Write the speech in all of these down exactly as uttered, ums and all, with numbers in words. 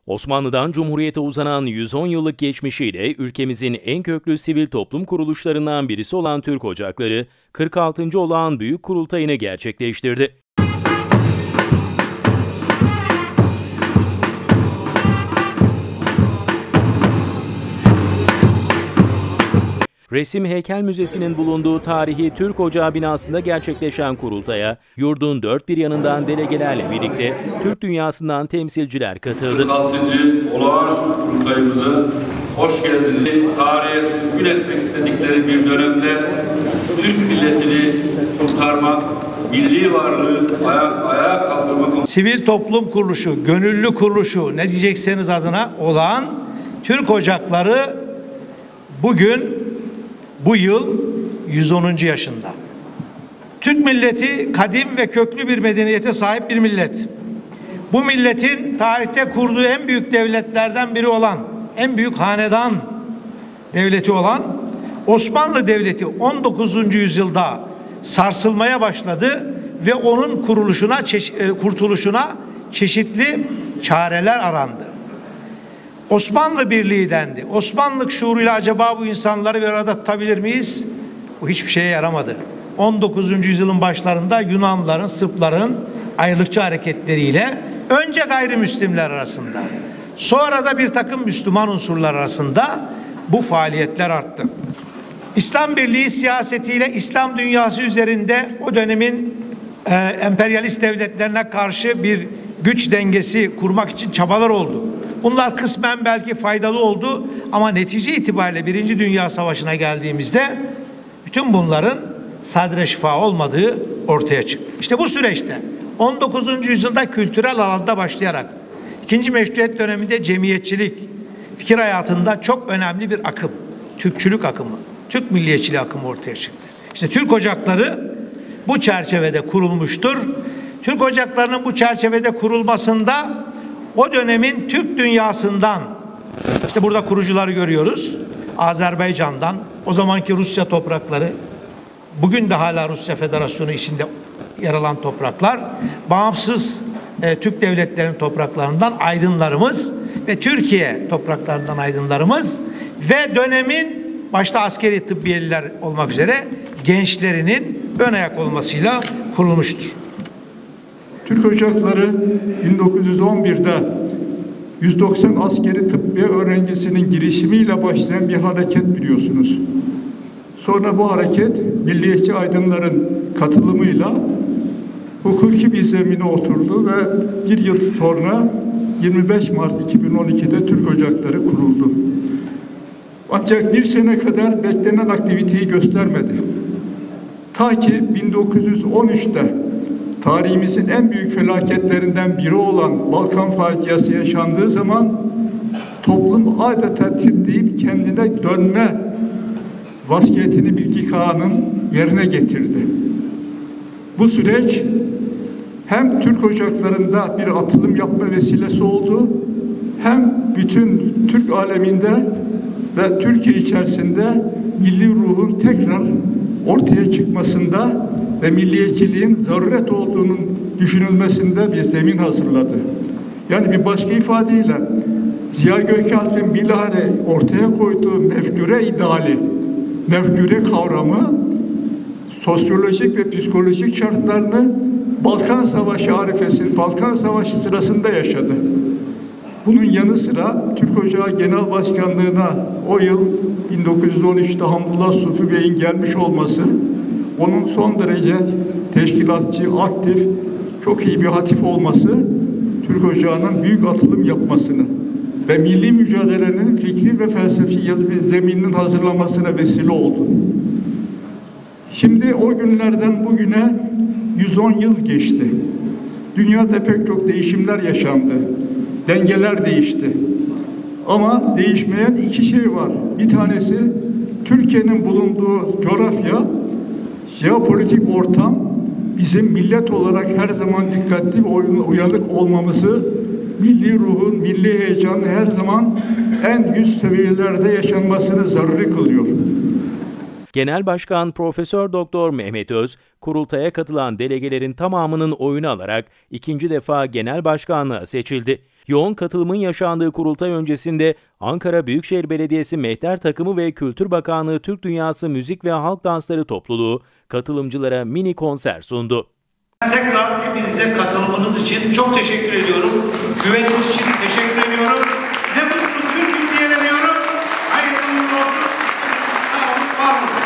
Osmanlı'dan Cumhuriyet'e uzanan yüz on yıllık geçmişiyle ülkemizin en köklü sivil toplum kuruluşlarından birisi olan Türk Ocakları, kırk altıncı olağan büyük kurultayını gerçekleştirdi. Resim Heykel Müzesi'nin bulunduğu tarihi Türk Ocağı binasında gerçekleşen kurultaya, yurdun dört bir yanından delegelerle birlikte Türk dünyasından temsilciler katıldı. kırk altıncı olağanüstü kurultayımıza hoş geldiniz. Tarihe sürgün etmek istedikleri bir dönemde Türk milletini kurtarmak, milli varlığı ayağa, ayağa kaldırmak. Sivil toplum kuruluşu, gönüllü kuruluşu, ne diyecekseniz adına olan Türk Ocakları bugün bu yıl yüz onuncu yaşında. Türk milleti kadim ve köklü bir medeniyete sahip bir millet. Bu milletin tarihte kurduğu en büyük devletlerden biri olan, en büyük hanedan devleti olan Osmanlı Devleti on dokuzuncu yüzyılda sarsılmaya başladı ve onun kuruluşuna, kurtuluşuna çeşitli çareler arandı. Osmanlı Birliği dendi. Osmanlık şuuruyla acaba bu insanları bir arada tutabilir miyiz? Bu hiçbir şeye yaramadı. on dokuzuncu yüzyılın başlarında Yunanların, Sırpların ayrılıkçı hareketleriyle önce gayrimüslimler arasında, sonra da bir takım Müslüman unsurlar arasında bu faaliyetler arttı. İslam Birliği siyasetiyle İslam dünyası üzerinde o dönemin e, emperyalist devletlerine karşı bir güç dengesi kurmak için çabalar oldu. Bunlar kısmen belki faydalı oldu ama netice itibariyle Birinci Dünya Savaşı'na geldiğimizde bütün bunların sadre şifa olmadığı ortaya çıktı. İşte bu süreçte on dokuzuncu yüzyılda kültürel alanda başlayarak ikinci Meşruiyet döneminde cemiyetçilik, fikir hayatında çok önemli bir akım, Türkçülük akımı, Türk milliyetçiliği akımı ortaya çıktı. İşte Türk Ocakları bu çerçevede kurulmuştur. Türk Ocakları'nın bu çerçevede kurulmasında o dönemin Türk dünyasından, işte burada kurucuları görüyoruz, Azerbaycan'dan, o zamanki Rusya toprakları, bugün de hala Rusya Federasyonu içinde yer alan topraklar, bağımsız e, Türk devletlerinin topraklarından aydınlarımız ve Türkiye topraklarından aydınlarımız ve dönemin başta askeri tıbbiyeliler olmak üzere gençlerinin ön ayak olmasıyla kurulmuştur. Türk Ocakları bin dokuz yüz on bir'de yüz doksan askeri tıbbiye öğrencisinin girişimiyle başlayan bir hareket biliyorsunuz. Sonra bu hareket milliyetçi aydınların katılımıyla hukuki bir zemine oturdu ve bir yıl sonra yirmi beş Mart iki bin on iki'de Türk Ocakları kuruldu. Ancak bir sene kadar beklenen aktiviteyi göstermedi. Ta ki bin dokuz yüz on üç'te tarihimizin en büyük felaketlerinden biri olan Balkan faciası yaşandığı zaman toplum adeta titreyip kendine dönme vasiyetini Bilgi Kağan'ın yerine getirdi. Bu süreç hem Türk Ocakları'nda bir atılım yapma vesilesi oldu, hem bütün Türk aleminde ve Türkiye içerisinde milli ruhun tekrar ortaya çıkmasında ve milliyetçiliğin zaruret olduğunun düşünülmesinde bir zemin hazırladı. Yani bir başka ifadeyle Ziya Gökalp'in bilahare ortaya koyduğu mefkure ideali, mefkure kavramı sosyolojik ve psikolojik şartlarını Balkan Savaşı arifesi, Balkan Savaşı sırasında yaşadı. Bunun yanı sıra Türk Ocağı Genel Başkanlığı'na o yıl bin dokuz yüz on üç'te Hamdullah Sufi Bey'in gelmiş olması, onun son derece teşkilatçı, aktif, çok iyi bir hatif olması, Türk Ocağı'nın büyük atılım yapmasını ve milli mücadelenin fikri ve felsefi zemininin hazırlamasına vesile oldu. Şimdi o günlerden bugüne yüz on yıl geçti. Dünyada pek çok değişimler yaşandı. Dengeler değişti. Ama değişmeyen iki şey var. Bir tanesi Türkiye'nin bulunduğu coğrafya, jeopolitik ortam bizim millet olarak her zaman dikkatli ve uyanık olmamızı, milli ruhun, milli heyecanın her zaman en üst seviyelerde yaşanmasını zaruri kılıyor. Genel Başkan Profesör Doktor Mehmet Öz, kurultaya katılan delegelerin tamamının oyunu alarak ikinci defa genel başkanlığa seçildi. Yoğun katılımın yaşandığı kurultay öncesinde Ankara Büyükşehir Belediyesi Mehter Takımı ve Kültür Bakanlığı Türk Dünyası Müzik ve Halk Dansları Topluluğu katılımcılara mini konser sundu. Tekrar hepinize katılımınız için çok teşekkür ediyorum. Güveniniz için teşekkür ediyorum. Ne mutlu Türk ülkeye diyorum. Hayırlı uğurlu olsun. Sağ olun, var olun.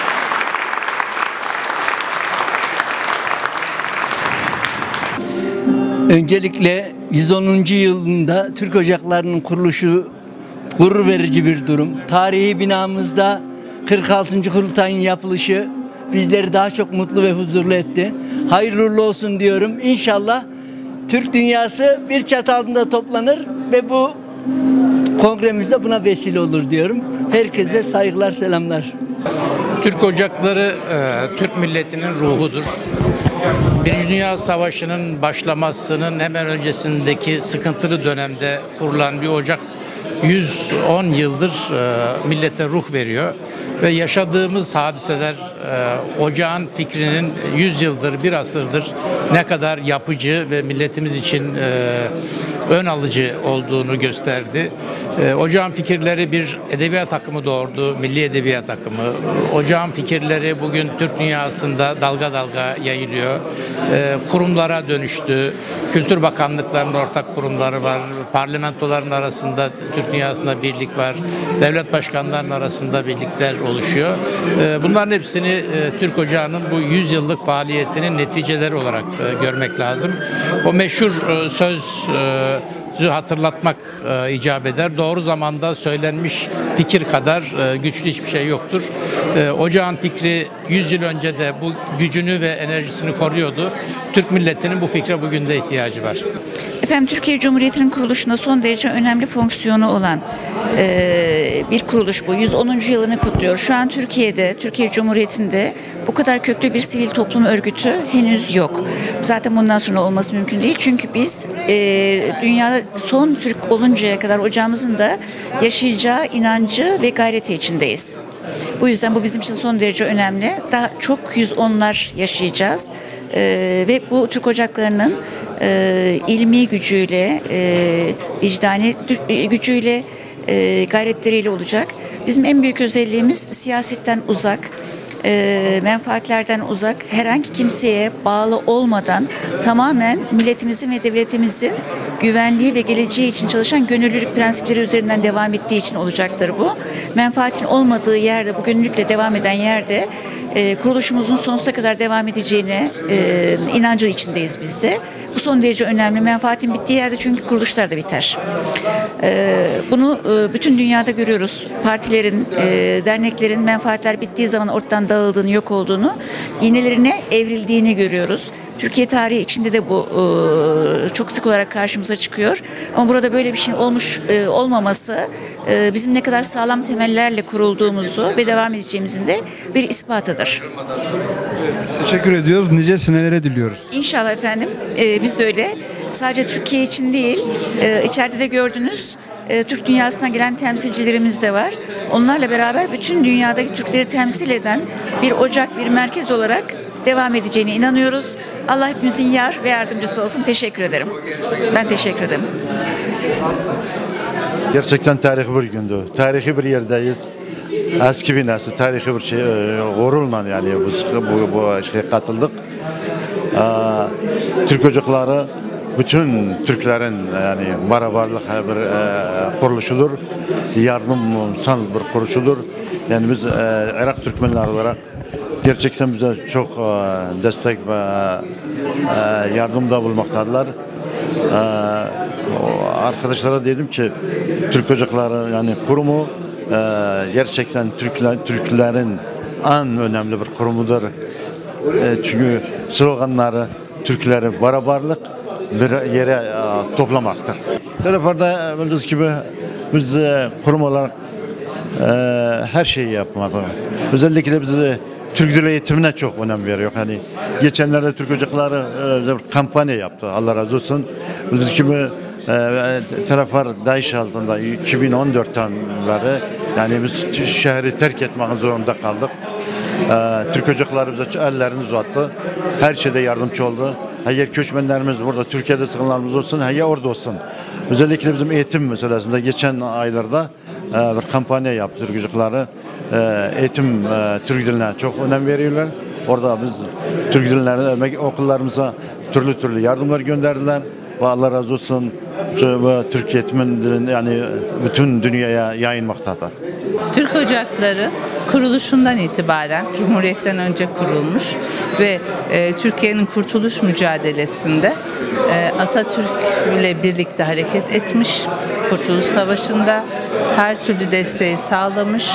Öncelikle yüz onuncu yılında Türk Ocakları'nın kuruluşu gurur verici bir durum. Tarihi binamızda kırk altıncı kurultayın yapılışı bizleri daha çok mutlu ve huzurlu etti. Hayırlı uğurlu olsun diyorum. İnşallah Türk dünyası bir çatı altında toplanır ve bu kongremizde buna vesile olur diyorum. Herkese saygılar, selamlar. Türk Ocakları e, Türk milletinin ruhudur. Birinci Dünya Savaşı'nın başlamasının hemen öncesindeki sıkıntılı dönemde kurulan bir ocak yüz on yıldır e, millete ruh veriyor. Ve yaşadığımız hadiseler e, ocağın fikrinin yüz yıldır, bir asırdır ne kadar yapıcı ve milletimiz için e, ön alıcı olduğunu gösterdi. E, ocağın fikirleri bir edebiyat akımı doğurdu, milli edebiyat akımı. Ocağın fikirleri bugün Türk dünyasında dalga dalga yayılıyor. E, kurumlara dönüştü. Kültür bakanlıklarının ortak kurumları var. Parlamentoların arasında Türk dünyasında birlik var. Devlet başkanlarının arasında birlikler oluşuyor. E, bunların hepsini e, Türk Ocağı'nın bu yüz yıllık faaliyetinin neticeleri olarak e, görmek lazım. O meşhur e, söz e, hatırlatmak e, icap eder. Doğru zamanda söylenmiş fikir kadar e, güçlü hiçbir şey yoktur. E, Ocağın fikri yüz yıl önce de bu gücünü ve enerjisini koruyordu. Türk milletinin bu fikre bugün de ihtiyacı var. Efendim, Türkiye Cumhuriyeti'nin kuruluşunda son derece önemli fonksiyonu olan e, bir kuruluş bu. yüz onuncu yılını kutluyor. Şu an Türkiye'de, Türkiye Cumhuriyeti'nde bu kadar köklü bir sivil toplum örgütü henüz yok. Zaten bundan sonra olması mümkün değil. Çünkü biz e, dünyada son Türk oluncaya kadar ocağımızın da yaşayacağı inancı ve gayreti içindeyiz. Bu yüzden bu bizim için son derece önemli. Daha çok yüz onlar yaşayacağız. E, ve bu Türk Ocakları'nın E, ilmi gücüyle, e, vicdani gücüyle, e, gayretleriyle olacak. Bizim en büyük özelliğimiz siyasetten uzak, e, menfaatlerden uzak, herhangi kimseye bağlı olmadan tamamen milletimizin ve devletimizin güvenliği ve geleceği için çalışan gönüllülük prensipleri üzerinden devam ettiği için olacaktır bu. Menfaatin olmadığı yerde, bu gönüllülükle devam eden yerde e, kuruluşumuzun sonsuza kadar devam edeceğine e, inancı içindeyiz biz de. Bu son derece önemli. Menfaatin bittiği yerde çünkü kuruluşlar da biter. Ee, bunu e, bütün dünyada görüyoruz. Partilerin, e, derneklerin menfaatler bittiği zaman ortadan dağıldığını, yok olduğunu, yenilerine evrildiğini görüyoruz. Türkiye tarihi içinde de bu e, çok sık olarak karşımıza çıkıyor. Ama burada böyle bir şey olmuş e, olmaması e, bizim ne kadar sağlam temellerle kurulduğumuzu ve devam edeceğimizin de bir ispatıdır. Teşekkür ediyoruz. Nice senelere diliyoruz. İnşallah efendim. E, biz de öyle. Sadece Türkiye için değil, e, içeride de gördünüz. E, Türk dünyasından gelen temsilcilerimiz de var. Onlarla beraber bütün dünyadaki Türkleri temsil eden bir ocak, bir merkez olarak devam edeceğine inanıyoruz. Allah hepimizin yar ve yardımcısı olsun. Teşekkür ederim. Ben teşekkür ederim. Gerçekten tarihi bir gündü. Tarihi bir yerdeyiz. Eski bir nesil, tarihi bir şey, gururla yani bu, bu, bu şeye katıldık. Ee, Türk Ocakları bütün Türklerin yani beraberlik bir e, kuruluşudur. Yardımsal bir kuruluşudur. Yani biz e, Irak Türkmenler olarak gerçekten bize çok e, destek ve e, yardımda bulunmaktadılar. E, arkadaşlara dedim ki Türk Ocakları yani kurumu e, gerçekten Türkler, Türklerin en önemli bir kurumudur. E, çünkü sloganları Türkleri beraberlik bir yere e, toplamaktır. Telefonda bildiğiniz gibi biz e, kurum olarak e, her şeyi yapmak. Özellikle biz de Türk Dili eğitimine çok önem veriyor. Hani geçenlerde Türk Ocakları e, kampanya yaptı. Allah razı olsun. Bildiğiniz gibi e, Telefar Daesh altında iki bin on dörtten beri yani biz şehri terk etmek zorunda kaldık. E, Türk Ocakları bize ellerini uzattı. Her şeyde yardımcı oldu. Eğer köçmenlerimiz burada Türkiye'de sığınanlarımız olsun, eğer orada olsun. Özellikle bizim eğitim meselesinde geçen aylarda e, bir kampanya yaptı Türk çocukları. E, eğitim e, Türk diline çok önem veriyorlar. Orada biz Türk dillerine, okullarımıza türlü türlü yardımlar gönderdiler. Ve Allah razı olsun şu, Türk eğitimin dilini yani bütün dünyaya yayılmaktadır. Türk Ocakları kuruluşundan itibaren Cumhuriyet'ten önce kurulmuş ve e, Türkiye'nin kurtuluş mücadelesinde e, Atatürk ile birlikte hareket etmiş. Kurtuluş Savaşı'nda her türlü desteği sağlamış.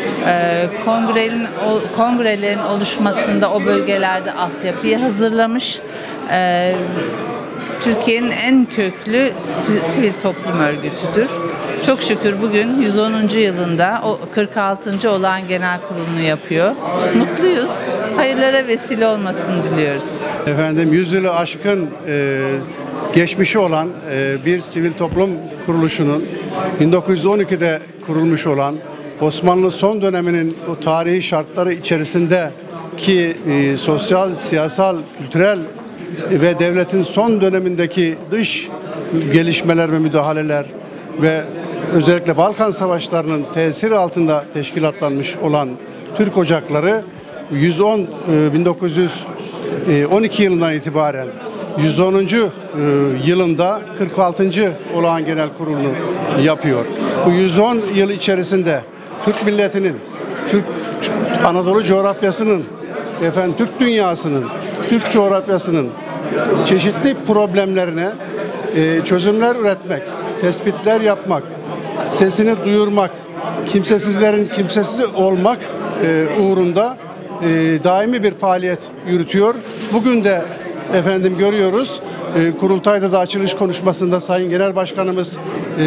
E, kongrenin, o, kongrelerin oluşmasında o bölgelerde altyapıyı hazırlamış. E, Türkiye'nin en köklü sivil toplum örgütüdür. Çok şükür bugün yüz onuncu yılında o kırk altıncı olağan genel kurulunu yapıyor. Mutluyuz. Hayırlara vesile olmasını diliyoruz. Efendim yüz yılı aşkın e, geçmişi olan e, bir sivil toplum kuruluşunun bin dokuz yüz on ikide kurulmuş olan Osmanlı son döneminin o tarihi şartları içerisinde ki e, sosyal, siyasal, kültürel ve devletin son dönemindeki dış gelişmeler ve müdahaleler ve özellikle Balkan Savaşları'nın tesiri altında teşkilatlanmış olan Türk Ocakları yüz on bin dokuz yüz on iki yılından itibaren yüz onuncu yılında kırk altıncı olağan genel kurulunu yapıyor. Bu yüz on yıl içerisinde Türk milletinin, Türk Anadolu coğrafyasının, efendim Türk dünyasının, Türk coğrafyasının çeşitli problemlerine e, çözümler üretmek, tespitler yapmak, sesini duyurmak, kimsesizlerin kimsesiz olmak e, uğrunda e, daimi bir faaliyet yürütüyor. Bugün de efendim görüyoruz, e, kurultayda da açılış konuşmasında Sayın Genel Başkanımız e,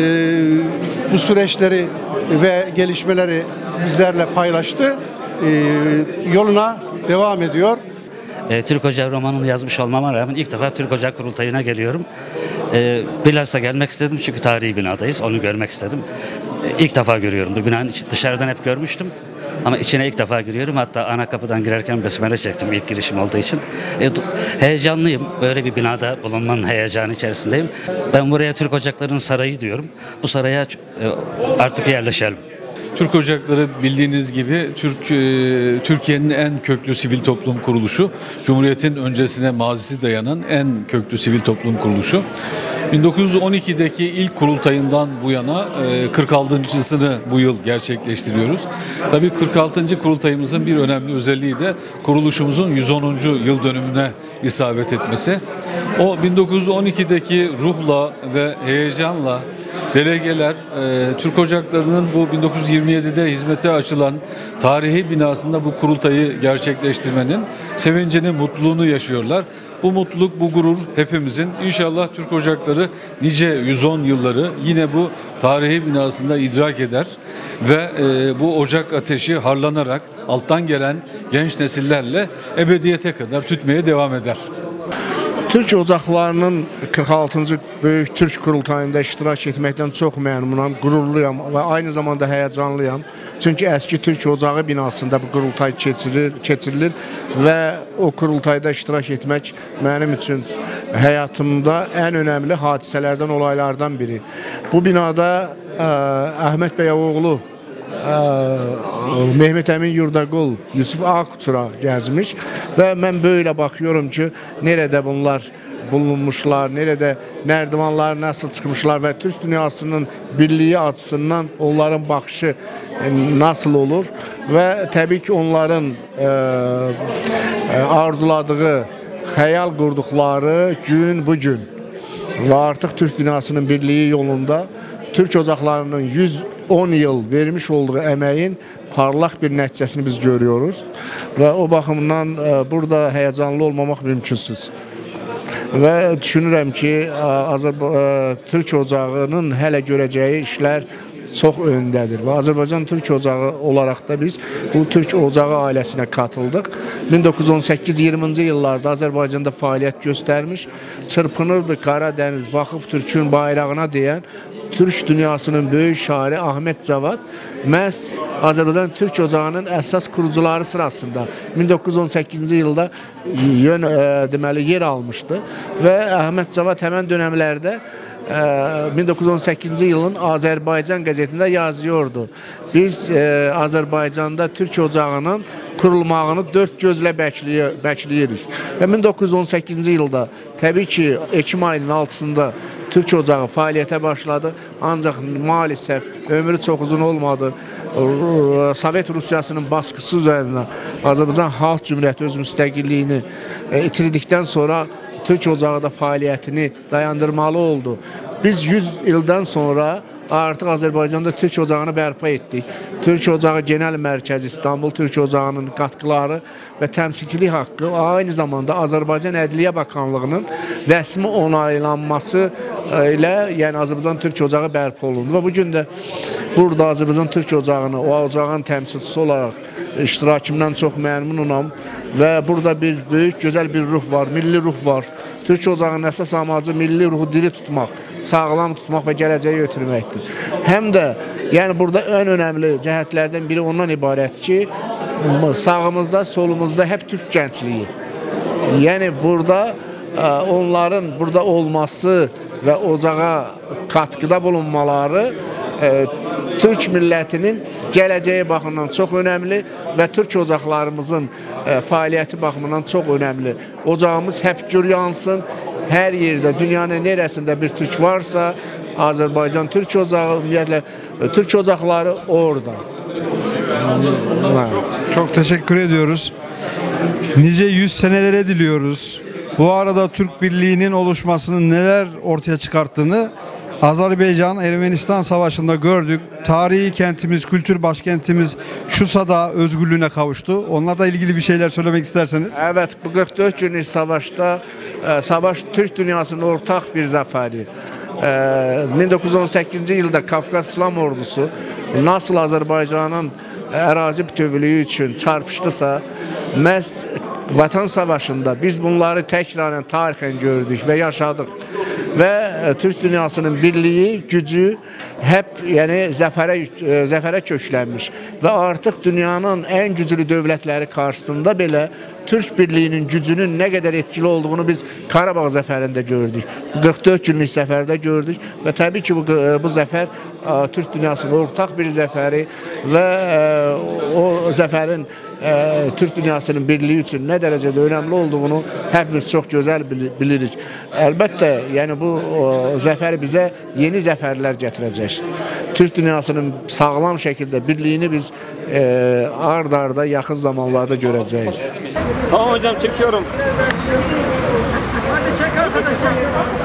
bu süreçleri ve gelişmeleri bizlerle paylaştı. E, yoluna devam ediyor. E, Türk Ocağı romanını yazmış olmama rağmen ilk defa Türk Ocağı kurultayına geliyorum. E, bilhassa gelmek istedim çünkü tarihi binadayız. Onu görmek istedim. E, ilk defa görüyorum. Bu binanın içi, dışarıdan hep görmüştüm. Ama içine ilk defa giriyorum. Hatta ana kapıdan girerken besmele çektim ilk girişim olduğu için. E, heyecanlıyım. Böyle bir binada bulunmanın heyecanı içerisindeyim. Ben buraya Türk Ocakları'nın sarayı diyorum. Bu saraya e, artık yerleşelim. Türk Ocakları bildiğiniz gibi Türk Türkiye'nin en köklü sivil toplum kuruluşu. Cumhuriyet'in öncesine mazisi dayanan en köklü sivil toplum kuruluşu. bin dokuz yüz on ikideki ilk kurultayından bu yana kırk altıncısını bu yıl gerçekleştiriyoruz. Tabii kırk altıncı kurultayımızın bir önemli özelliği de kuruluşumuzun yüz onuncu yıl dönümüne isabet etmesi. O bin dokuz yüz on ikideki ruhla ve heyecanla delegeler e, Türk Ocakları'nın bu bin dokuz yüz yirmi yedide hizmete açılan tarihi binasında bu kurultayı gerçekleştirmenin sevincini, mutluluğunu yaşıyorlar. Bu mutluluk, bu gurur hepimizin. İnşallah Türk Ocakları nice yüz on yılları yine bu tarihi binasında idrak eder ve e, bu ocak ateşi harlanarak alttan gelen genç nesillerle ebediyete kadar tütmeye devam eder. Türk Ocaqlarının kırk altıncı Böyük Türk Kurultayında iştirak etməkdən çox məmnunam, qürurluyam və aynı zamanda həyecanlıyam. Çünki eski Türk Ocağı binasında bu kurultay keçirilir, keçirilir və o kurultayda iştirak etmək mənim üçün həyatımda ən önəmli hadisələrdən, olaylardan biri. Bu binada ə, Əhməd Bəyoğlu, Mehmet Emin Yurdaqul, Yusuf Akçura gəzmiş və mən böyle bakıyorum ki, nerede bunlar bulunmuşlar, nerede nərdivanlar nasıl çıkmışlar ve Türk dünyasının birliği açısından onların bakışı nasıl olur ve tabii ki onların e, arzuladığı, hayal qurduqları gün bu gün ve artık Türk dünyasının birliği yolunda Türk Ocaqlarının yüz on yıl vermiş olduğu emeğin parlak bir nəticəsini biz görüyoruz ve o bakımdan e, burada heyecanlı olmamak mümkünsüz. Ve düşünürəm ki, Azərbaycan Türk Ocağının hələ görəcəyi işlər çox öndədir və Azərbaycan Türk Ocağı olaraq da biz bu Türk Ocağı ailəsinə katıldıq. bin dokuz yüz on səkkiz iyirminci yıllarda Azərbaycanda fəaliyyət göstərmiş, çırpınırdı Karadeniz, baxıb Türk'ün bayrağına deyən Türk dünyasının böyük şairi Ahmet Cavad məhz Azərbaycan Türk Ocağının əsas kurucuları sırasında min doqquz yüz on səkkizinci yılda yön, e, deməli yer almıştı və Ahmet Cavad həmən dönemlerde bin dokuz yüz on səkkizinci yılın Azərbaycan qəzetində yazıyordu. Biz e, Azərbaycanda Türk Ocağının kurulmağını dört gözlə bəkləyir, bəkləyirik. Və bin doqquz yüz on səkkizinci yılda təbii ki Ekim ayının altısında Türk Ocağı fəaliyyətə başladı. Ancaq maalesef ömrü çox uzun olmadı. Sovet Rusiyasının baskısı üzerine Azərbaycan Xalq Cümhuriyyəti öz müstəqilliyini e, itirdikdən sonra Türk Ocağı da fəaliyyətini dayandırmalı oldu. Biz yüz ildən sonra artıq Azərbaycanda Türk Ocağını bərpa etdik. Türk Ocağı Genel Mərkəzi İstanbul Türk Ocağının katkıları və təmsilçilik haqqı aynı zamanda Azərbaycan Ədliyyə Bakanlığının rəsmi onaylanması ilə yəni Azərbaycan Türk Ocağı bərpa olundu və bugün də burada Azərbaycan Türk Ocağını o ocağın təmsilçisi olaraq iştirakımdan çox məmnunam və burada bir böyük gözəl bir ruh var, milli ruh var. Türk Ocağının əsas amacı milli ruhu diri tutmaq, sağlam tutmaq və gələcəyə götürməkdir. Həm də yəni burada ən önəmli cəhətlərdən biri ondan ibarət ki, sağımızda, solumuzda hep Türk gençliği. Yəni burada onların burada olması və ocağa katkıda bulunmaları e, Türk millətinin gələcəyi baxımından çox önəmli və Türk ocaqlarımızın e, fəaliyyəti baxımından çox önəmli. Ocağımız hep gür yansın, hər yerdə, dünyanın neresində bir Türk varsa, Azərbaycan Türk Ocağı, ümumiyyətlə Türk ocaqları orada. Çok teşekkür ediyoruz. Nice yüz senelere diliyoruz. Bu arada Türk Birliği'nin oluşmasının neler ortaya çıkarttığını Azerbaycan-Ermenistan Savaşı'nda gördük. Tarihi kentimiz, kültür başkentimiz Şusa'da özgürlüğüne kavuştu. Onlarla ilgili bir şeyler söylemek isterseniz. Evet, bu qırx dörd günlük savaşta e, savaş Türk dünyasının ortak bir zaferi. E, bin dokuz yüz on səkkizinci yılda Kafkas İslam Ordusu nasıl Azerbaycan'ın ərazi bütövlüyü üçün çarpışdısa, məhz Vatan Savaşı'nda biz bunları tekraren tarihen gördük ve yaşadık. Ve Türk dünyasının birliği, gücü hep yani zafere, zafere köklenmiş. Ve artık dünyanın en güçlü devletleri karşısında bile Türk birliğinin gücünün ne kadar etkili olduğunu biz Karabağ zaferinde gördük. qırx dörd günlük seferde gördük. Ve tabii ki bu, bu zafer Türk dünyasının ortak bir zaferi ve o zaferin e, Türk dünyasının birliği için ne derecede önemli olduğunu hepimiz çok güzel bilirik. Elbette yani bu o, zafer bize yeni zaferler getirecek. Türk dünyasının sağlam şekilde birliğini biz e, ard arda yakın zamanlarda göreceğiz. Tamam hocam, çekiyorum. Hadi çek arkadaşlar.